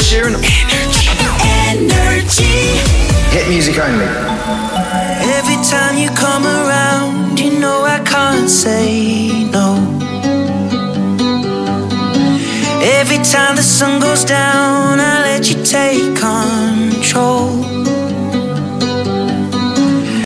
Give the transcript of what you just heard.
Sheeran. Energy. Hit music only. Every time you come around, you know I can't say no. Every time the sun goes down, I let you take control.